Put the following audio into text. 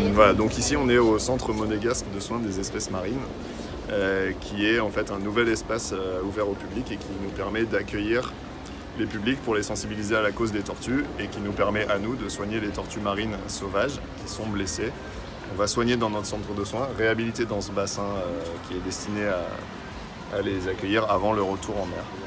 Voilà, donc ici on est au centre monégasque de soins des espèces marines, qui est en fait un nouvel espace ouvert au public et qui nous permet d'accueillir les publics pour les sensibiliser à la cause des tortues et qui nous permet à nous de soigner les tortues marines sauvages qui sont blessées. On va soigner dans notre centre de soins, réhabiliter dans ce bassin qui est destiné à les accueillir avant le retour en mer.